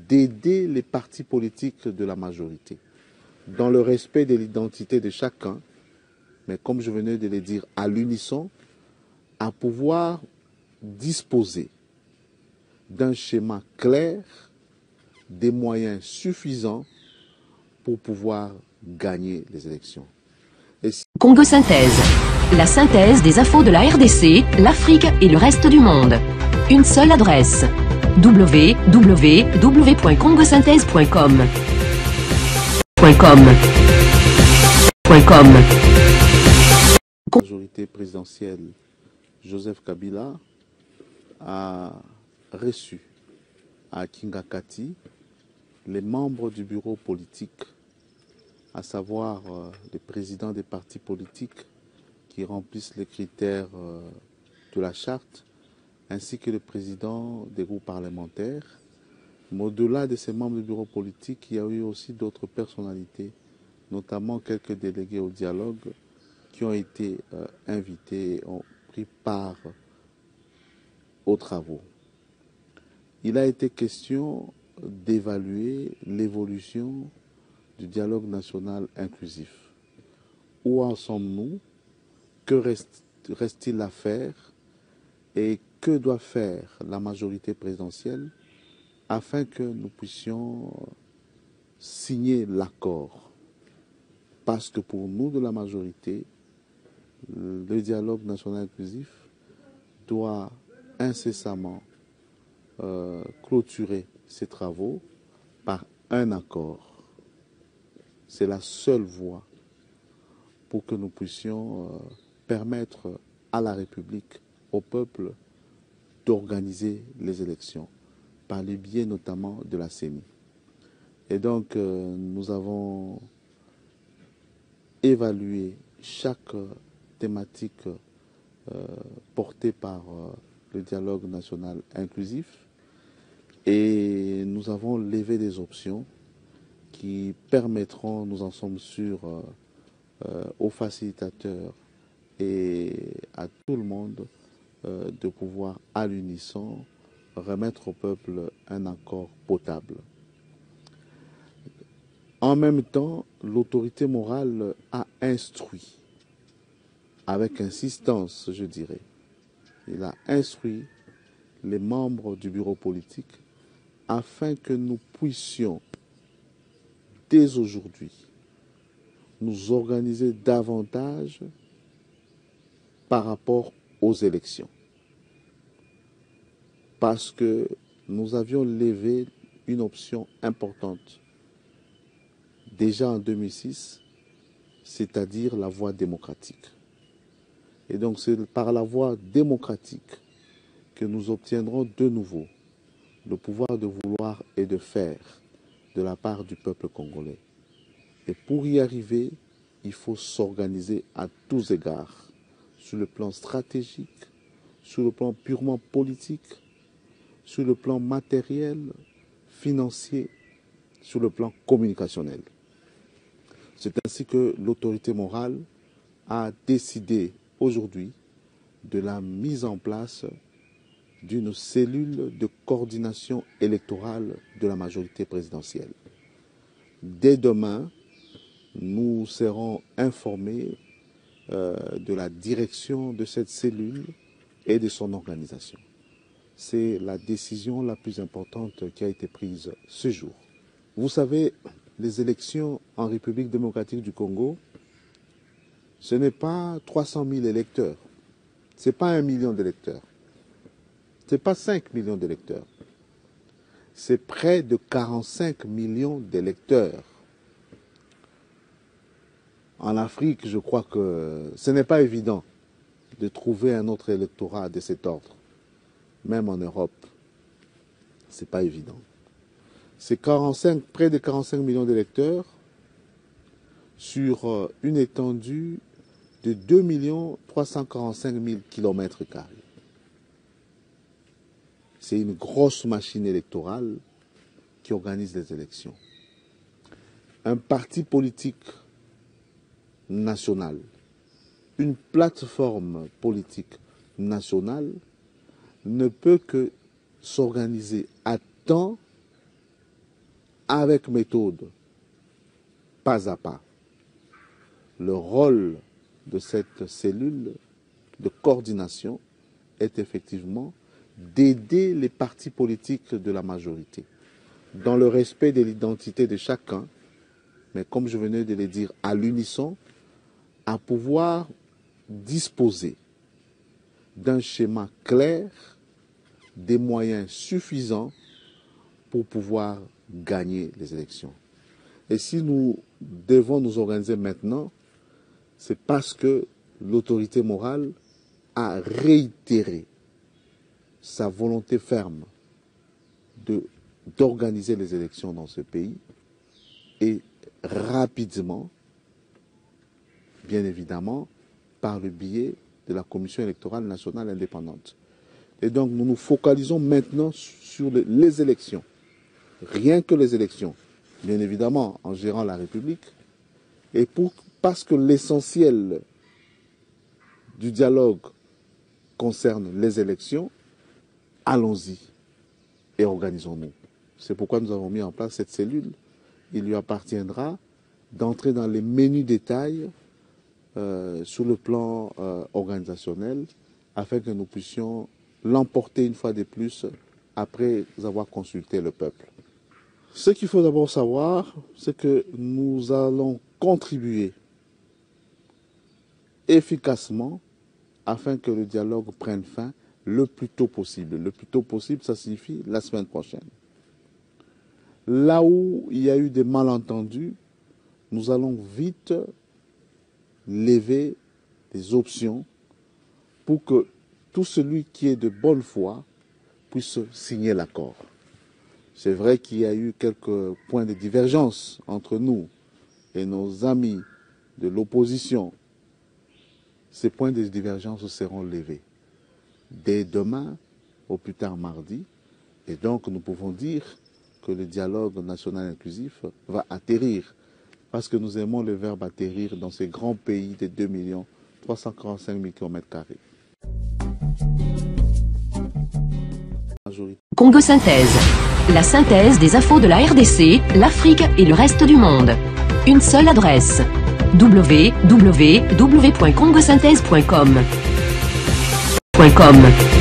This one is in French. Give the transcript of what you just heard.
d'aider les partis politiques de la majorité, dans le respect de l'identité de chacun, mais comme je venais de le dire, à l'unisson, à pouvoir disposer d'un schéma clair, des moyens suffisants pour pouvoir gagner les élections. Congo Synthèse. La synthèse des infos de la RDC, l'Afrique et le reste du monde. Une seule adresse. www.congosynthèse.com. La majorité présidentielle, Joseph Kabila, a reçu à Kingakati les membres du bureau politique, à savoir les présidents des partis politiques qui remplissent les critères de la charte, ainsi que le président des groupes parlementaires. Mais au-delà de ces membres du bureau politique, il y a eu aussi d'autres personnalités, notamment quelques délégués au dialogue, qui ont été invités et ont pris part aux travaux. Il a été question d'évaluer l'évolution du dialogue national inclusif. Où en sommes-nous? Que reste-t-il à faire? Et que doit faire la majorité présidentielle afin que nous puissions signer l'accord? Parce que pour nous de la majorité, le dialogue national inclusif doit incessamment clôturer ses travaux par un accord. C'est la seule voie pour que nous puissions permettre à la République, au peuple, d'organiser les élections, par le biais notamment de la CENI. Et donc, nous avons évalué chaque thématique portée par le dialogue national inclusif et nous avons levé des options qui permettront, nous en sommes sûrs, aux facilitateurs et à tout le monde de pouvoir à l'unisson remettre au peuple un accord potable. En même temps, l'autorité morale a instruit, avec insistance je dirais, il a instruit les membres du bureau politique afin que nous puissions dès aujourd'hui nous organiser davantage par rapport aux élections. Parce que nous avions levé une option importante déjà en 2006, c'est-à-dire la voie démocratique. Et donc c'est par la voie démocratique que nous obtiendrons de nouveau le pouvoir de vouloir et de faire de la part du peuple congolais. Et pour y arriver, il faut s'organiser à tous égards, sur le plan stratégique, sur le plan purement politique, sur le plan matériel, financier, sur le plan communicationnel. C'est ainsi que l'autorité morale a décidé aujourd'hui de la mise en place d'une cellule de coordination électorale de la majorité présidentielle. Dès demain, nous serons informés de la direction de cette cellule et de son organisation. C'est la décision la plus importante qui a été prise ce jour. Vous savez, les élections en République démocratique du Congo, ce n'est pas 300 000 électeurs, ce n'est pas 1 million d'électeurs, ce n'est pas 5 millions d'électeurs, c'est près de 45 millions d'électeurs. En Afrique, je crois que ce n'est pas évident de trouver un autre électorat de cet ordre. Même en Europe, ce n'est pas évident. C'est près de 45 millions d'électeurs sur une étendue de 2 345 000 km². C'est une grosse machine électorale qui organise les élections. Un parti politique national, une plateforme politique nationale ne peut que s'organiser à temps avec méthode, pas à pas. Le rôle de cette cellule de coordination est effectivement d'aider les partis politiques de la majorité, dans le respect de l'identité de chacun, mais comme je venais de le dire, à l'unisson, à pouvoir disposer d'un schéma clair, des moyens suffisants pour pouvoir gagner les élections. Et si nous devons nous organiser maintenant, c'est parce que l'autorité morale a réitéré sa volonté ferme d'organiser les élections dans ce pays et rapidement, bien évidemment, par le biais de la Commission électorale nationale indépendante. Et donc nous nous focalisons maintenant sur les élections, rien que les élections, bien évidemment en gérant la République, et parce que l'essentiel du dialogue concerne les élections, allons-y et organisons-nous. C'est pourquoi nous avons mis en place cette cellule. Il lui appartiendra d'entrer dans les menus détails sur le plan organisationnel afin que nous puissions l'emporter une fois de plus après avoir consulté le peuple. Ce qu'il faut d'abord savoir, c'est que nous allons contribuer efficacement afin que le dialogue prenne fin le plus tôt possible. Le plus tôt possible, ça signifie la semaine prochaine. Là où il y a eu des malentendus, nous allons vite lever des options pour que tout celui qui est de bonne foi puisse signer l'accord. C'est vrai qu'il y a eu quelques points de divergence entre nous et nos amis de l'opposition. Ces points de divergence seront levés dès demain, au plus tard mardi. Et donc nous pouvons dire que le dialogue national inclusif va atterrir. Parce que nous aimons le verbe atterrir dans ces grands pays de 2 345 000 km². Congo Synthèse. La synthèse des infos de la RDC, l'Afrique et le reste du monde. Une seule adresse. www.congosynthèse.com.